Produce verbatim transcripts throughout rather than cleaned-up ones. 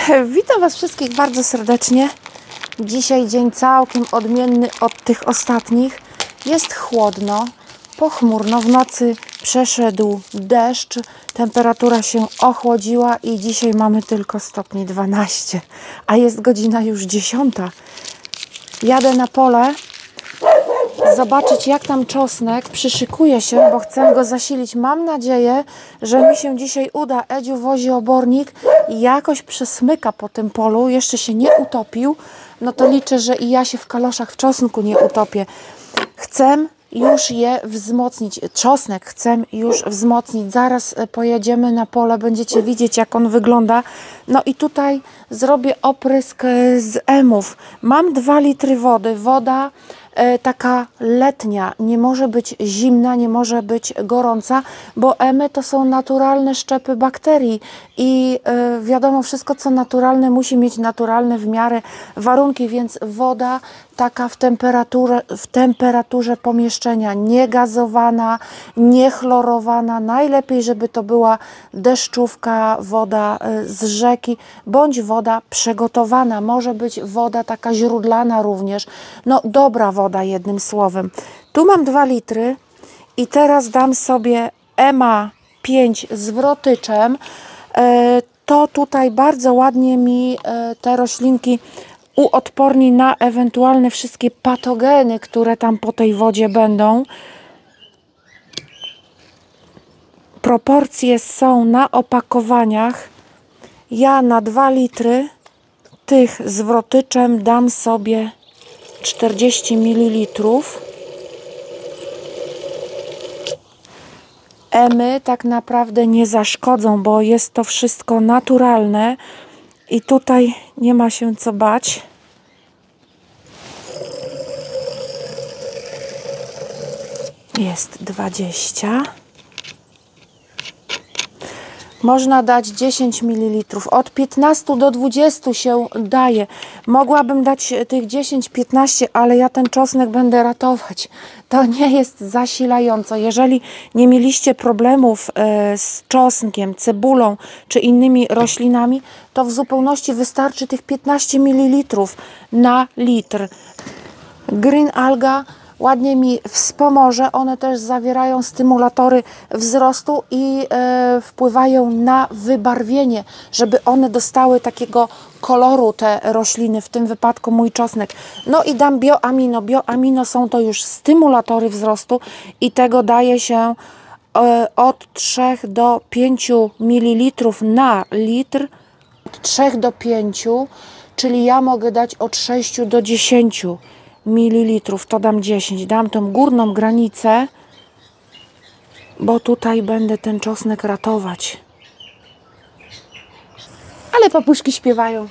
Witam Was wszystkich bardzo serdecznie. Dzisiaj dzień całkiem odmienny od tych ostatnich. Jest chłodno, pochmurno. W nocy przeszedł deszcz, temperatura się ochłodziła i dzisiaj mamy tylko stopni dwanaście, a jest godzina już dziesiąta. Jadę na pole zobaczyć, jak tam czosnek przyszykuje się, bo chcę go zasilić. Mam nadzieję, że mi się dzisiaj uda. Edziu wozi obornik i jakoś przesmyka po tym polu. Jeszcze się nie utopił. No to liczę, że i ja się w kaloszach w czosnku nie utopię. Chcę już je wzmocnić. Czosnek chcę już wzmocnić. Zaraz pojedziemy na pole. Będziecie widzieć, jak on wygląda. No i tutaj zrobię oprysk z emów. Mam dwa litry wody. Woda taka letnia, nie może być zimna, nie może być gorąca, bo emy to są naturalne szczepy bakterii i yy, wiadomo, wszystko co naturalne musi mieć naturalne w miarę warunki, więc woda taka w temperaturze, w temperaturze pomieszczenia, niegazowana, niechlorowana, najlepiej żeby to była deszczówka, woda z rzeki, bądź woda przygotowana, może być woda taka źródlana również, no dobra woda jednym słowem. Tu mam dwa litry i teraz dam sobie ema pięć z wrotyczem. To tutaj bardzo ładnie mi te roślinki uodporni na ewentualne wszystkie patogeny, które tam po tej wodzie będą. Proporcje są na opakowaniach. Ja na dwa litry tych z wrotyczem dam sobie czterdzieści mililitrów. Emy tak naprawdę nie zaszkodzą, bo jest to wszystko naturalne i tutaj nie ma się co bać. Jest dwadzieścia. Można dać dziesięć mililitrów. Od piętnastu do dwudziestu się daje. Mogłabym dać tych dziesięć piętnaście, ale ja ten czosnek będę ratować. To nie jest zasilająco. Jeżeli nie mieliście problemów z czosnkiem, cebulą czy innymi roślinami, to w zupełności wystarczy tych piętnaście mililitrów na litr. Green Alga ładnie mi wspomoże. One też zawierają stymulatory wzrostu i e, wpływają na wybarwienie, żeby one dostały takiego koloru, te rośliny, w tym wypadku mój czosnek. No i dam bioamino. Bioamino są to już stymulatory wzrostu i tego daje się e, od trzech do pięciu mililitrów na litr. Od trzech do pięciu, czyli ja mogę dać od sześciu do dziesięciu mililitrów, to dam dziesięć. Dam tą górną granicę, bo tutaj będę ten czosnek ratować. Ale papuszki śpiewają.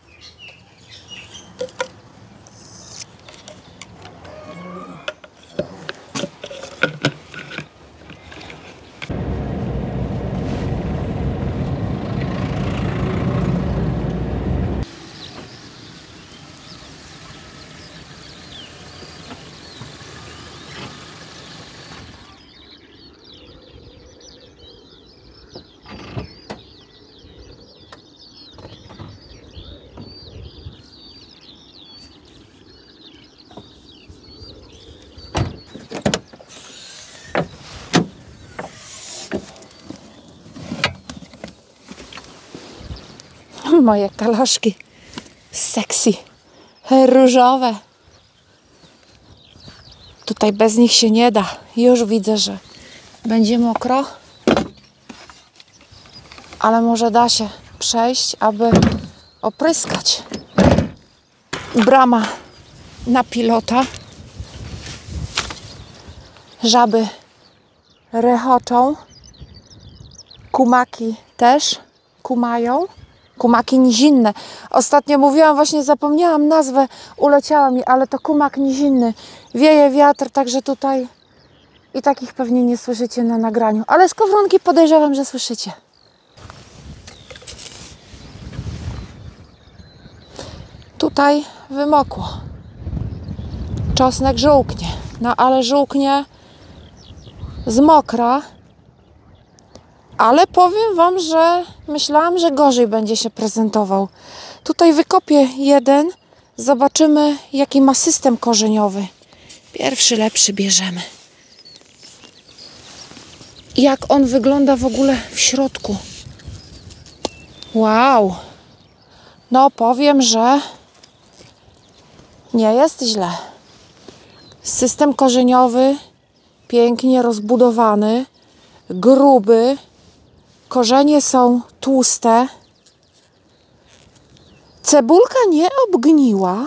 Moje kaloszki sexy, różowe. Tutaj bez nich się nie da. Już widzę, że będzie mokro, ale może da się przejść, aby opryskać. Brama na pilota. Żaby rechoczą. Kumaki też kumają. Kumaki nizinne. Ostatnio mówiłam, właśnie zapomniałam nazwę, uleciała mi, ale to kumak nizinny. Wieje wiatr, także tutaj i takich pewnie nie słyszycie na nagraniu. Ale skowronki podejrzewam, że słyszycie. Tutaj wymokło. Czosnek żółknie. No ale żółknie z mokra, Ale powiem Wam, że myślałam, że gorzej będzie się prezentował. Tutaj wykopię jeden, zobaczymy jaki ma system korzeniowy. Pierwszy lepszy bierzemy. Jak on wygląda w ogóle w środku. Wow. No powiem, że nie jest źle. System korzeniowy pięknie rozbudowany, gruby. Korzenie są tłuste. Cebulka nie obgniła.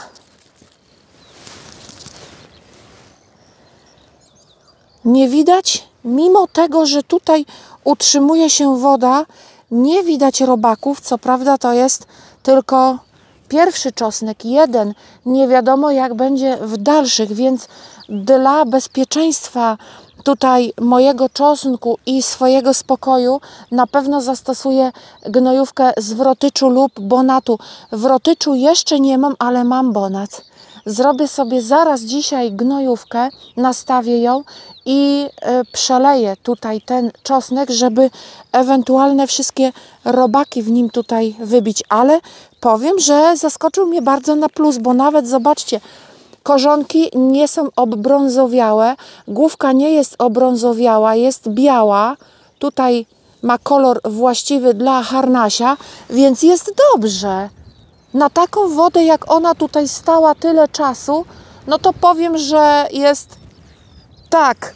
Nie widać, mimo tego, że tutaj utrzymuje się woda, nie widać robaków. Co prawda to jest tylko pierwszy czosnek, jeden. Nie wiadomo jak będzie w dalszych, więc dla bezpieczeństwa tutaj mojego czosnku i swojego spokoju na pewno zastosuję gnojówkę z wrotyczu lub bonatu. Wrotyczu jeszcze nie mam, ale mam bonat. Zrobię sobie zaraz dzisiaj gnojówkę, nastawię ją i y, przeleję tutaj ten czosnek, żeby ewentualne wszystkie robaki w nim tutaj wybić. Ale powiem, że zaskoczył mnie bardzo na plus, bo nawet zobaczcie, korzonki nie są obbrązowiałe, główka nie jest obrązowiała, jest biała. Tutaj ma kolor właściwy dla harnasia, więc jest dobrze. Na taką wodę, jak ona tutaj stała tyle czasu, no to powiem, że jest tak.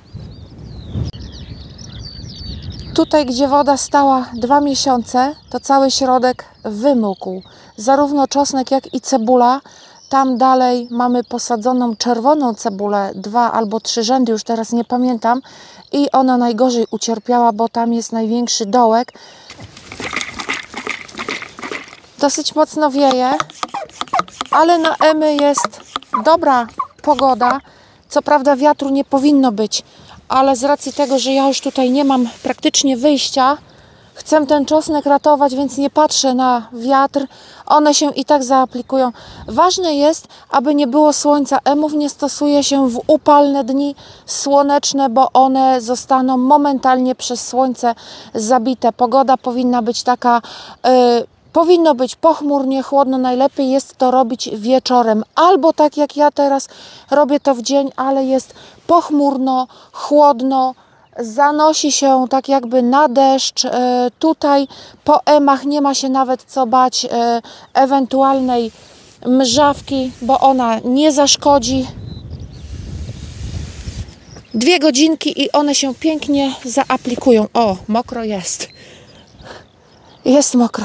Tutaj, gdzie woda stała dwa miesiące, to cały środek wymógł. Zarówno czosnek, jak i cebula. Tam dalej mamy posadzoną czerwoną cebulę, dwa albo trzy rzędy, już teraz nie pamiętam. I ona najgorzej ucierpiała, bo tam jest największy dołek. Dosyć mocno wieje, ale na Emy jest dobra pogoda. Co prawda wiatru nie powinno być, ale z racji tego, że ja już tutaj nie mam praktycznie wyjścia, chcę ten czosnek ratować, więc nie patrzę na wiatr. One się i tak zaaplikują. Ważne jest, aby nie było słońca. Emów nie stosuje się w upalne dni słoneczne, bo one zostaną momentalnie przez słońce zabite. Pogoda powinna być taka... Yy, Powinno być pochmurnie, chłodno. Najlepiej jest to robić wieczorem. Albo tak jak ja teraz robię to w dzień, ale jest pochmurno, chłodno. Zanosi się tak jakby na deszcz. Tutaj po emach nie ma się nawet co bać ewentualnej mrzawki, bo ona nie zaszkodzi. Dwie godzinki i one się pięknie zaaplikują. O, mokro jest. Jest mokro.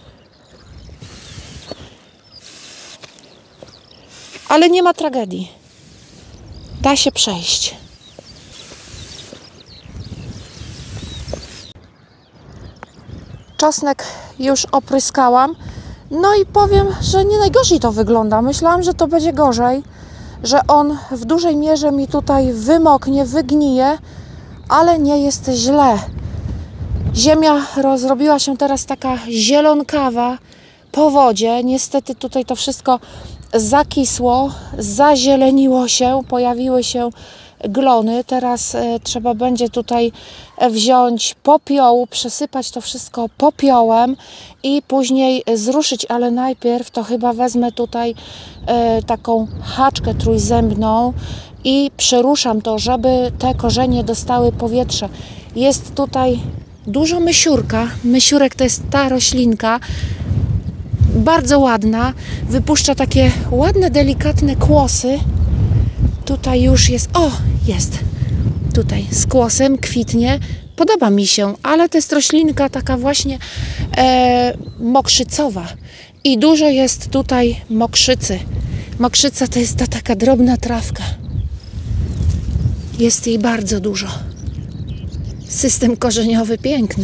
Ale nie ma tragedii. Da się przejść. Czosnek już opryskałam. No i powiem, że nie najgorzej to wygląda. Myślałam, że to będzie gorzej, że on w dużej mierze mi tutaj wymoknie, wygnije, ale nie jest źle. Ziemia rozrobiła się teraz taka zielonkawa po wodzie. Niestety tutaj to wszystko zakisło, zazieleniło się, pojawiły się glony. Teraz e, trzeba będzie tutaj wziąć popiołu, przesypać to wszystko popiołem i później zruszyć, ale najpierw to chyba wezmę tutaj e, taką haczkę trójzębną i przeruszam to, żeby te korzenie dostały powietrze. Jest tutaj dużo mysiurka. Mysiurek to jest ta roślinka, bardzo ładna, wypuszcza takie ładne, delikatne kłosy. Tutaj już jest, o, jest, tutaj z kłosem, kwitnie, podoba mi się, ale to jest roślinka taka właśnie e, mokrzycowa i dużo jest tutaj mokrzycy. Mokrzyca to jest ta taka drobna trawka, jest jej bardzo dużo. System korzeniowy piękny.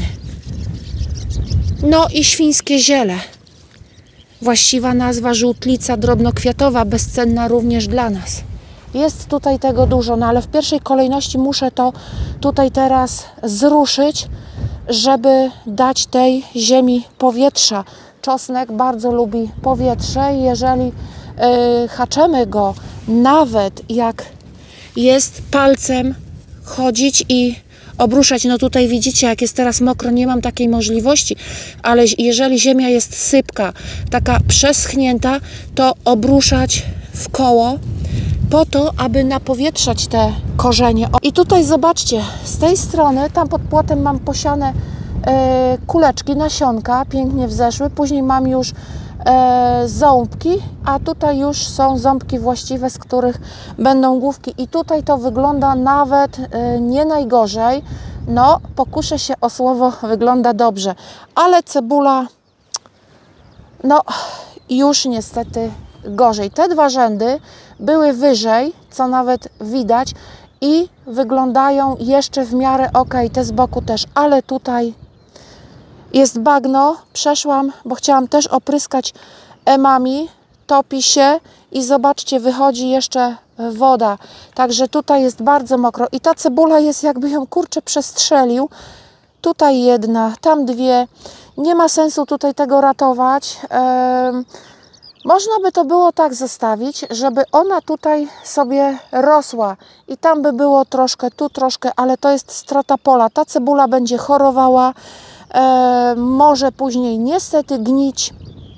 No i świńskie ziele. Właściwa nazwa żółtlica drobnokwiatowa, bezcenna również dla nas. Jest tutaj tego dużo, no ale w pierwszej kolejności muszę to tutaj teraz zruszyć, żeby dać tej ziemi powietrza. Czosnek bardzo lubi powietrze. Jeżeli yy, haczemy go, nawet jak jest palcem chodzić i obruszać. No tutaj widzicie, jak jest teraz mokro, nie mam takiej możliwości, ale jeżeli ziemia jest sypka, taka przeschnięta, to obruszać w koło po to, aby napowietrzać te korzenie. I tutaj zobaczcie, z tej strony, tam pod płotem mam posiane e, kuleczki, nasionka, pięknie wzeszły, później mam już e, ząbki, a tutaj już są ząbki właściwe, z których będą główki i tutaj to wygląda nawet e, nie najgorzej. No, pokuszę się o słowo, wygląda dobrze, ale cebula no już niestety gorzej. Te dwa rzędy były wyżej, co nawet widać i wyglądają jeszcze w miarę ok, te z boku też, ale tutaj jest bagno, przeszłam, bo chciałam też opryskać emami, topi się i zobaczcie, wychodzi jeszcze woda, także tutaj jest bardzo mokro i ta cebula jest, jakby ją kurczę przestrzelił, tutaj jedna, tam dwie, nie ma sensu tutaj tego ratować. Ehm, Można by to było tak zostawić, żeby ona tutaj sobie rosła i tam by było troszkę, tu troszkę, ale to jest strata pola. Ta cebula będzie chorowała, e, może później niestety gnić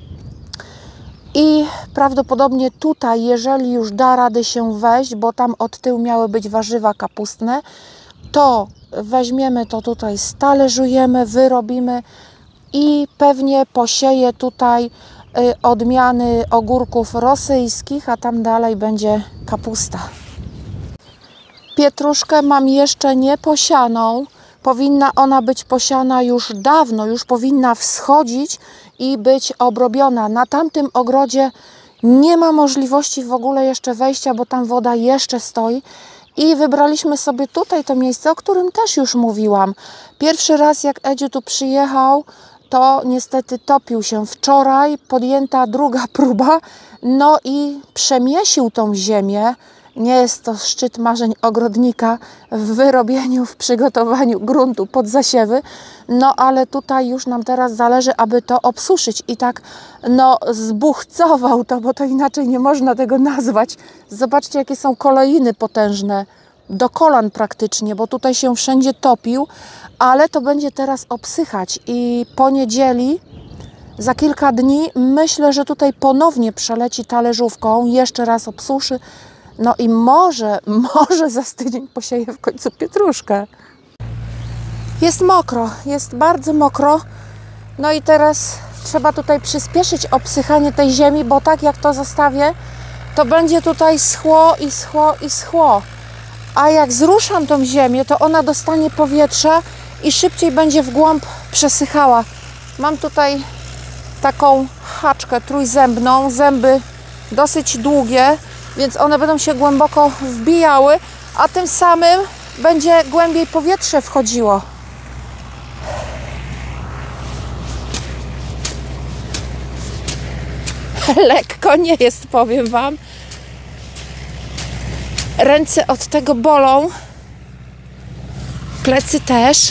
i prawdopodobnie tutaj, jeżeli już da rady się wejść, bo tam od tyłu miały być warzywa kapustne, to weźmiemy to tutaj, stależujemy, wyrobimy i pewnie posieję tutaj odmiany ogórków rosyjskich, a tam dalej będzie kapusta. Pietruszkę mam jeszcze nie posianą. Powinna ona być posiana już dawno, już powinna wschodzić i być obrobiona. Na tamtym ogrodzie nie ma możliwości w ogóle jeszcze wejścia, bo tam woda jeszcze stoi. I wybraliśmy sobie tutaj to miejsce, o którym też już mówiłam. Pierwszy raz jak Edziu tu przyjechał, to niestety topił się. Wczoraj podjęta druga próba, no i przemiesił tą ziemię. Nie jest to szczyt marzeń ogrodnika w wyrobieniu, w przygotowaniu gruntu pod zasiewy, no ale tutaj już nam teraz zależy, aby to obsuszyć i tak no zbuchcował to, bo to inaczej nie można tego nazwać. Zobaczcie, jakie są kolejny potężne, do kolan praktycznie, bo tutaj się wszędzie topił, ale to będzie teraz obsychać i po niedzieli, za kilka dni, myślę, że tutaj ponownie przeleci talerzówką, jeszcze raz obsuszy, no i może, może za tydzień posieję w końcu pietruszkę. Jest mokro, jest bardzo mokro, no i teraz trzeba tutaj przyspieszyć obsychanie tej ziemi, bo tak jak to zostawię, to będzie tutaj schło i schło i schło. A jak zruszam tą ziemię, to ona dostanie powietrza i szybciej będzie w głąb przesychała. Mam tutaj taką haczkę trójzębną, zęby dosyć długie, więc one będą się głęboko wbijały, a tym samym będzie głębiej powietrze wchodziło. Lekko nie jest, powiem Wam. Ręce od tego bolą, plecy też.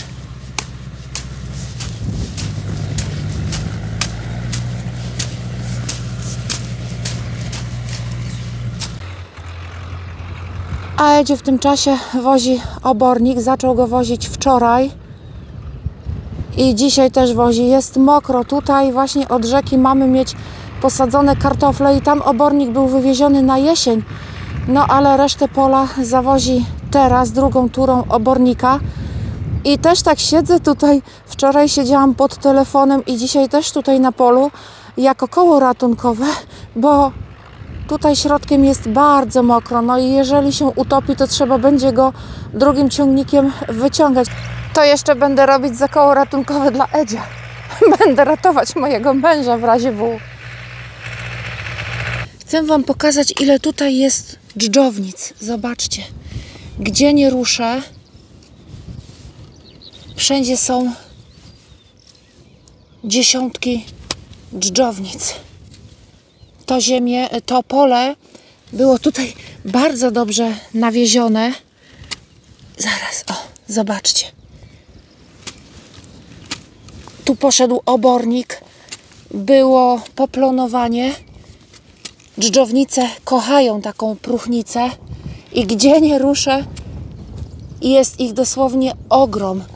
A Edziu w tym czasie wozi obornik, zaczął go wozić wczoraj i dzisiaj też wozi. Jest mokro, tutaj właśnie od rzeki mamy mieć posadzone kartofle i tam obornik był wywieziony na jesień. No ale resztę pola zawozi teraz drugą turą obornika. I też tak siedzę tutaj, wczoraj siedziałam pod telefonem i dzisiaj też tutaj na polu jako koło ratunkowe, bo tutaj środkiem jest bardzo mokro, no i jeżeli się utopi, to trzeba będzie go drugim ciągnikiem wyciągać. To jeszcze będę robić za koło ratunkowe dla Edzia. Będę ratować mojego męża w razie W. Chcę Wam pokazać, ile tutaj jest dżdżownic. Zobaczcie, gdzie nie ruszę, wszędzie są dziesiątki dżdżownic. To ziemię, to pole było tutaj bardzo dobrze nawiezione. Zaraz, o, zobaczcie. Tu poszedł obornik, było poplonowanie. Dżdżownice kochają taką próchnicę i gdzie nie ruszę, i jest ich dosłownie ogrom.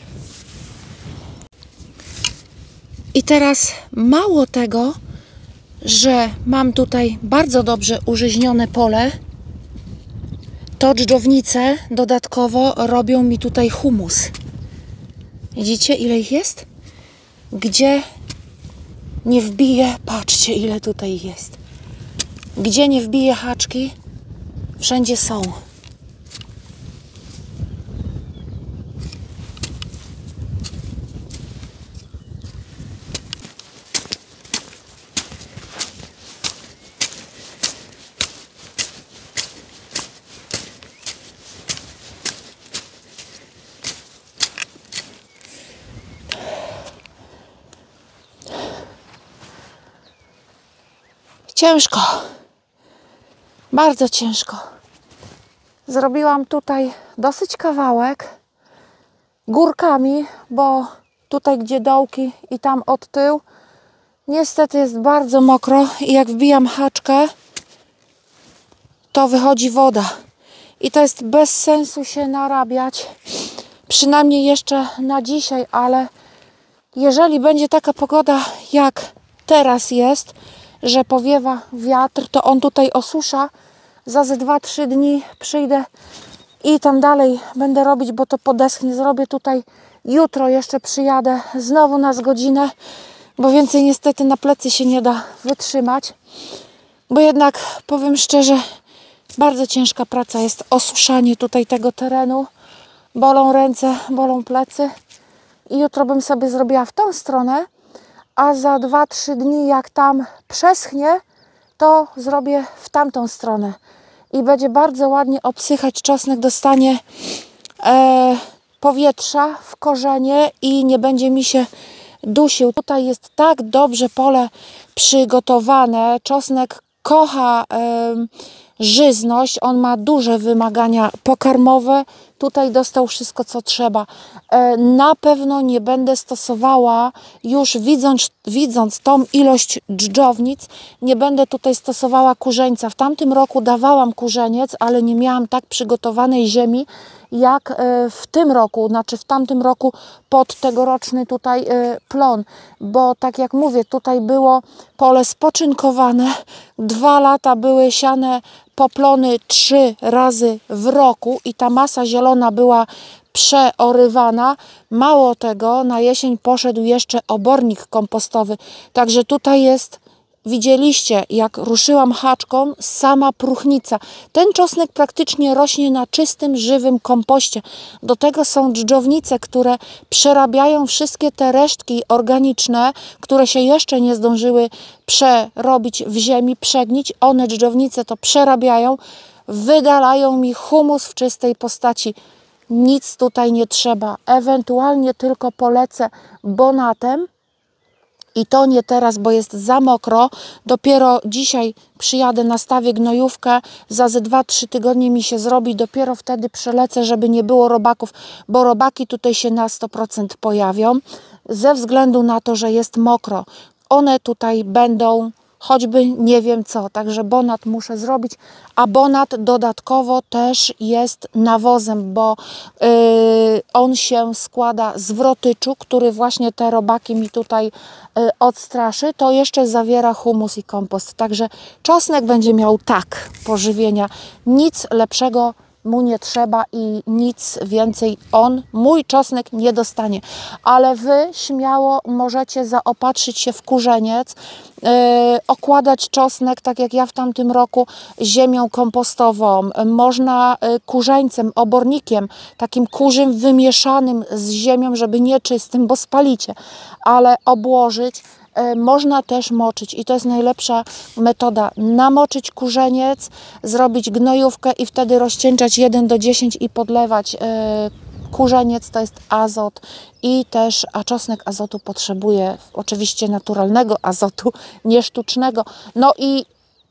I teraz mało tego, że mam tutaj bardzo dobrze użyźnione pole, to dżdżownice dodatkowo robią mi tutaj humus. Widzicie, ile ich jest? Gdzie nie wbiję, patrzcie, ile tutaj jest. Gdzie nie wbiję haczki, wszędzie są. Ciężko, bardzo ciężko. Zrobiłam tutaj dosyć kawałek górkami, bo tutaj gdzie dołki i tam od tyłu niestety jest bardzo mokro i jak wbijam haczkę, to wychodzi woda. I to jest bez sensu się narabiać, przynajmniej jeszcze na dzisiaj, ale jeżeli będzie taka pogoda jak teraz jest, że powiewa wiatr, to on tutaj osusza. Za ze dwa trzy dni przyjdę i tam dalej będę robić, bo to podeschnie. Zrobię tutaj jutro, jeszcze przyjadę znowu na z godzinę, bo więcej niestety na plecy się nie da wytrzymać. Bo jednak, powiem szczerze, bardzo ciężka praca jest osuszanie tutaj tego terenu. Bolą ręce, bolą plecy. I jutro bym sobie zrobiła w tą stronę, a za dwa trzy dni jak tam przeschnie, to zrobię w tamtą stronę. I będzie bardzo ładnie obsychać czosnek, dostanie e, powietrza w korzenie i nie będzie mi się dusił. Tutaj jest tak dobrze pole przygotowane. Czosnek kocha e, żyzność, on ma duże wymagania pokarmowe. Tutaj dostał wszystko, co trzeba. E, na pewno nie będę stosowała, już widząc, widząc tą ilość dżdżownic, nie będę tutaj stosowała kurzeńca. W tamtym roku dawałam kurzeniec, ale nie miałam tak przygotowanej ziemi, jak w tym roku, znaczy w tamtym roku pod tegoroczny tutaj plon, bo tak jak mówię, tutaj było pole spoczynkowane, dwa lata były siane poplony trzy razy w roku i ta masa zielona była przeorywana. Mało tego, na jesień poszedł jeszcze obornik kompostowy, także tutaj jest, widzieliście, jak ruszyłam haczką, sama próchnica. Ten czosnek praktycznie rośnie na czystym, żywym kompoście. Do tego są dżdżownice, które przerabiają wszystkie te resztki organiczne, które się jeszcze nie zdążyły przerobić w ziemi, przegnić. One, dżdżownice, to przerabiają, wydalają mi humus w czystej postaci. Nic tutaj nie trzeba. Ewentualnie tylko polecę bonatem. I to nie teraz, bo jest za mokro. Dopiero dzisiaj przyjadę, nastawię gnojówkę. Za ze dwa trzy tygodnie mi się zrobi. Dopiero wtedy przelecę, żeby nie było robaków, bo robaki tutaj się na sto procent pojawią. Ze względu na to, że jest mokro. One tutaj będą choćby nie wiem co. Także bonat muszę zrobić. A bonat dodatkowo też jest nawozem, bo yy, on się składa z wrotyczu, który właśnie te robaki mi tutaj yy, odstraszy. To jeszcze zawiera humus i kompost. Także czosnek będzie miał tak pożywienia. Nic lepszego mu nie trzeba i nic więcej on, mój czosnek, nie dostanie. Ale wy śmiało możecie zaopatrzyć się w kurzeniec, yy, okładać czosnek, tak jak ja w tamtym roku, ziemią kompostową. Można yy, kurzeńcem, obornikiem, takim kurzym wymieszanym z ziemią, żeby nie czystym, bo spalicie, ale obłożyć. Można też moczyć i to jest najlepsza metoda. Namoczyć kurzeniec, zrobić gnojówkę i wtedy rozcieńczać jeden do dziesięciu i podlewać. Kurzeniec to jest azot i też, a czosnek azotu potrzebuje, oczywiście naturalnego azotu, nie sztucznego. No i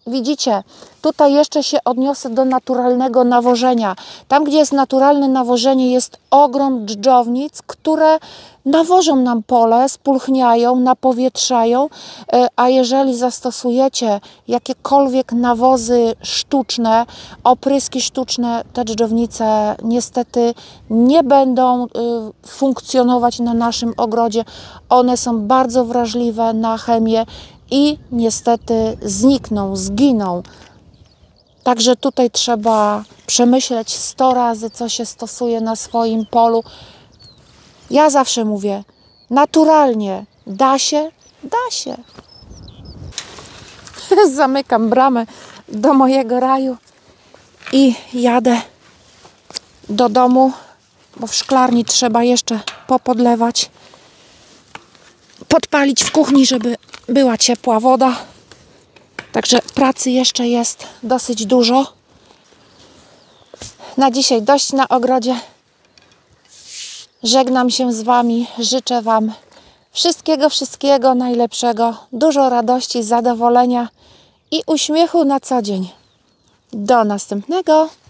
widzicie, tutaj jeszcze się odniosę do naturalnego nawożenia. Tam, gdzie jest naturalne nawożenie, jest ogrom dżdżownic, które nawożą nam pole, spulchniają, napowietrzają, a jeżeli zastosujecie jakiekolwiek nawozy sztuczne, opryski sztuczne, te dżdżownice niestety nie będą funkcjonować na naszym ogrodzie. One są bardzo wrażliwe na chemię i niestety znikną, zginą. Także tutaj trzeba przemyśleć sto razy, co się stosuje na swoim polu. Ja zawsze mówię, naturalnie da się, da się. Zamykam bramę do mojego raju i jadę do domu, bo w szklarni trzeba jeszcze popodlewać, podpalić w kuchni, żeby była ciepła woda. Także pracy jeszcze jest dosyć dużo. Na dzisiaj dość na ogrodzie. Żegnam się z Wami. Życzę Wam wszystkiego, wszystkiego najlepszego. Dużo radości, zadowolenia i uśmiechu na co dzień. Do następnego.